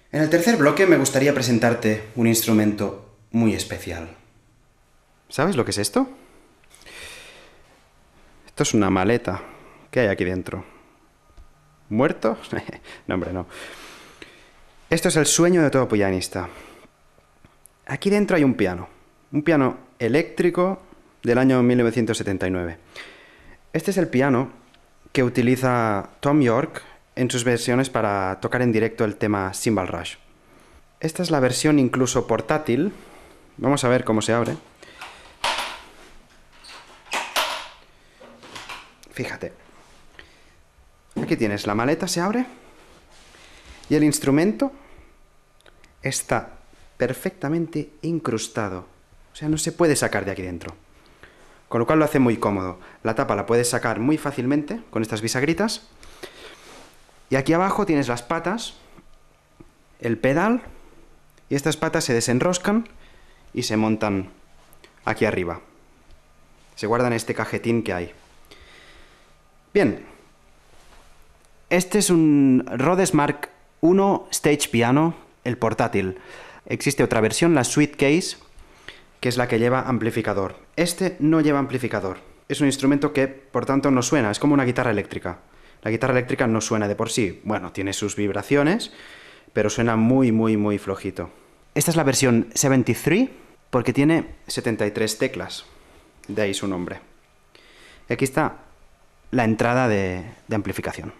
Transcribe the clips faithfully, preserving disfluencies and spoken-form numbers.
En el tercer bloque me gustaría presentarte un instrumento muy especial. ¿Sabes lo que es esto? Esto es una maleta. ¿Qué hay aquí dentro? ¿Muerto? No, hombre, no. Esto es el sueño de todo pianista. Aquí dentro hay un piano. Un piano eléctrico del año mil novecientos setenta y nueve. Este es el piano que utiliza Thom Yorke en sus versiones para tocar en directo el tema Cymbal Rush. Esta es la versión incluso portátil. Vamos a ver cómo se abre. Fíjate. Aquí tienes, la maleta se abre y el instrumento está perfectamente incrustado. O sea, no se puede sacar de aquí dentro. Con lo cual lo hace muy cómodo. La tapa la puedes sacar muy fácilmente con estas bisagritas. Y aquí abajo tienes las patas, el pedal, y estas patas se desenroscan y se montan aquí arriba. Se guardan en este cajetín que hay. Bien. Este es un Rhodes Mark uno Stage Piano, el portátil. Existe otra versión, la Suitcase, que es la que lleva amplificador. Este no lleva amplificador. Es un instrumento que, por tanto, no suena. Es como una guitarra eléctrica. La guitarra eléctrica no suena de por sí. Bueno, tiene sus vibraciones, pero suena muy, muy, muy flojito. Esta es la versión setenta y tres, porque tiene setenta y tres teclas. De ahí su nombre. Y aquí está la entrada de, de amplificación.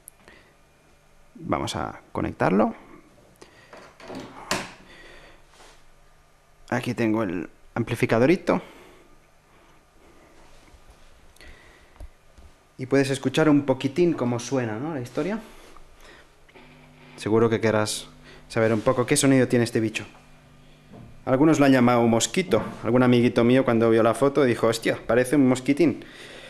Vamos a conectarlo. Aquí tengo el amplificadorito. Y puedes escuchar un poquitín cómo suena, ¿no?, la historia. Seguro que querrás saber un poco qué sonido tiene este bicho. Algunos lo han llamado mosquito. Algún amiguito mío cuando vio la foto dijo, hostia, parece un mosquitín.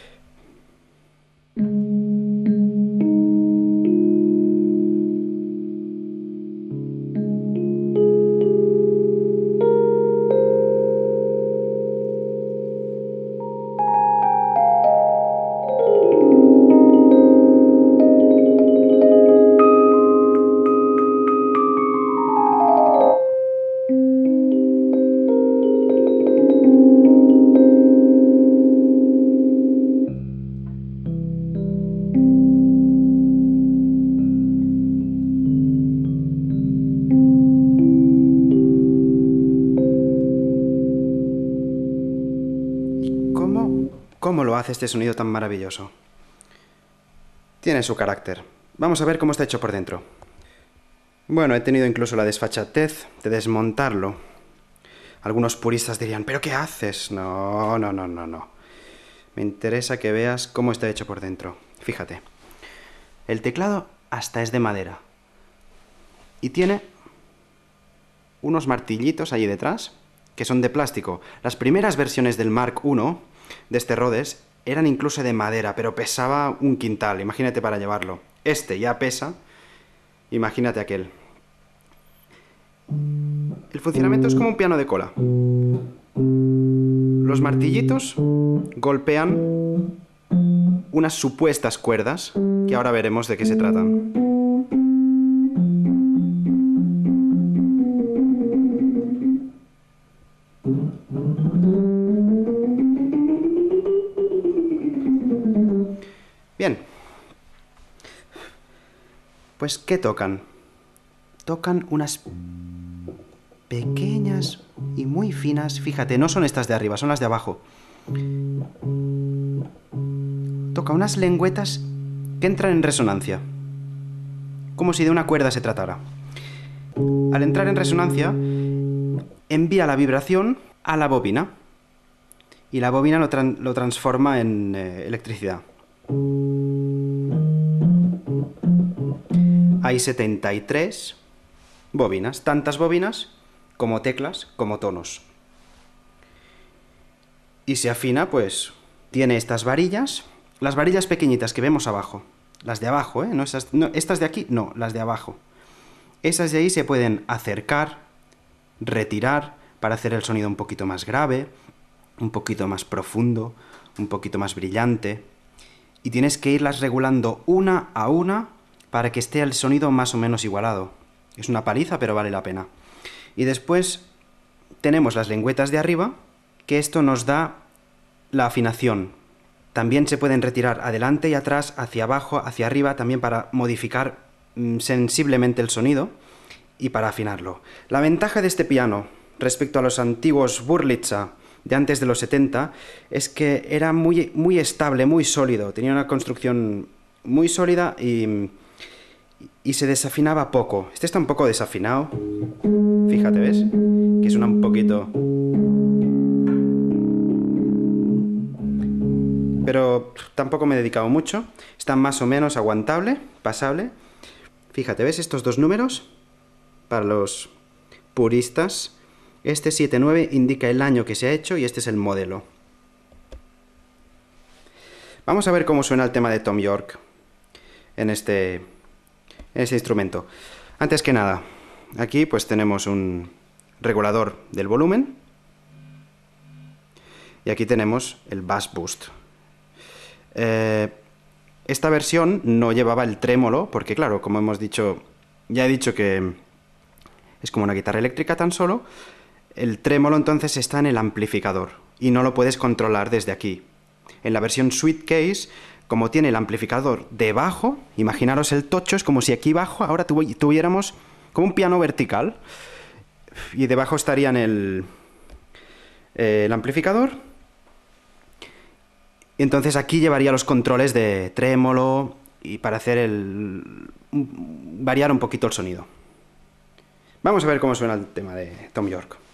¿Cómo lo hace este sonido tan maravilloso? Tiene su carácter. Vamos a ver cómo está hecho por dentro. Bueno, he tenido incluso la desfachatez de desmontarlo. Algunos puristas dirían, ¿pero qué haces? No, no, no, no, no. Me interesa que veas cómo está hecho por dentro. Fíjate. El teclado hasta es de madera. Y tiene unos martillitos allí detrás, que son de plástico. Las primeras versiones del Mark uno, de este Rhodes, eran incluso de madera, pero pesaba un quintal, imagínate para llevarlo. Este ya pesa, imagínate aquel. El funcionamiento es como un piano de cola. Los martillitos golpean unas supuestas cuerdas, que ahora veremos de qué se tratan. Bien. Pues, ¿qué tocan? Tocan unas pequeñas y muy finas, fíjate, no son estas de arriba, son las de abajo. Toca unas lengüetas que entran en resonancia, como si de una cuerda se tratara. Al entrar en resonancia, envía la vibración a la bobina, y la bobina lo, tra- lo transforma en eh, electricidad. Hay setenta y tres bobinas, tantas bobinas como teclas, como tonos. Y se afina, pues, tiene estas varillas, las varillas pequeñitas que vemos abajo, las de abajo, ¿eh? No esas, no, estas de aquí, no, las de abajo. Esas de ahí se pueden acercar, retirar, para hacer el sonido un poquito más grave, un poquito más profundo, un poquito más brillante. Y tienes que irlas regulando una a una para que esté el sonido más o menos igualado. Es una paliza, pero vale la pena. Y después tenemos las lengüetas de arriba, que esto nos da la afinación. También se pueden retirar adelante y atrás, hacia abajo, hacia arriba, también para modificar mm, sensiblemente el sonido y para afinarlo. La ventaja de este piano respecto a los antiguos Wurlitzer de antes de los setenta es que era muy, muy estable, muy sólido, tenía una construcción muy sólida y, y se desafinaba poco. Este está un poco desafinado, fíjate, ¿ves? Que suena un poquito... Pero tampoco me he dedicado mucho, está más o menos aguantable, pasable. Fíjate, ¿ves estos dos números? Para los puristas, este siete nueve indica el año que se ha hecho y este es el modelo. Vamos a ver cómo suena el tema de Thom Yorke en este, en este instrumento. Antes que nada, aquí pues tenemos un regulador del volumen y aquí tenemos el Bass Boost. Eh, esta versión no llevaba el trémolo porque, claro, como hemos dicho, ya he dicho que es como una guitarra eléctrica tan solo. El trémolo entonces está en el amplificador y no lo puedes controlar desde aquí. En la versión Sweet Case, como tiene el amplificador debajo, imaginaros el tocho, es como si aquí abajo ahora tuviéramos como un piano vertical y debajo estarían el, eh, el amplificador. Y entonces aquí llevaría los controles de trémolo y para hacer el... variar un poquito el sonido. Vamos a ver cómo suena el tema de Thom Yorke.